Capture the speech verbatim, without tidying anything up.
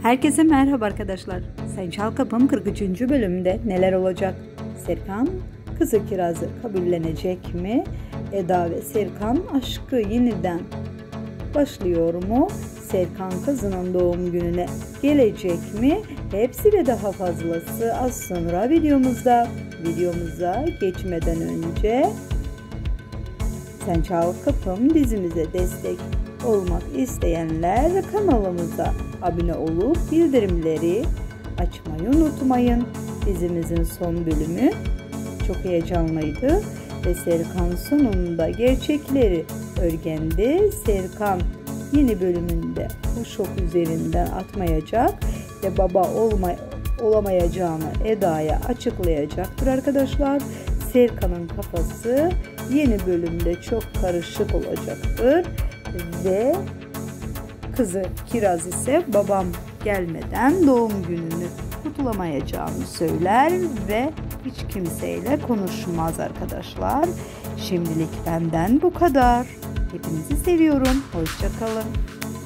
Herkese merhaba arkadaşlar. Sen Çal Kapım kırk üçüncü bölümde neler olacak? Serkan kızı Kiraz'ı kabullenecek mi? Eda ve Serkan aşkı yeniden başlıyor mu? Serkan kızının doğum gününe gelecek mi? Hepsi ve daha fazlası az sonra videomuzda. Videomuza geçmeden önce Sen Çal Kapım dizimize destek olmak isteyenler kanalımıza abone olup bildirimleri açmayı unutmayın. Dizimizin son bölümü çok heyecanlıydı ve Serkan sonunda gerçekleri öğrendi. Serkan yeni bölümünde bu şok üzerinden atmayacak ve baba olma, olamayacağını Eda'ya açıklayacaktır arkadaşlar. Serkan'ın kafası yeni bölümde çok karışık olacaktır ve kızı Kiraz ise babam gelmeden doğum gününü kutlamayacağını söyler ve hiç kimseyle konuşmaz arkadaşlar. Şimdilik benden bu kadar. Hepinizi seviyorum. Hoşça kalın.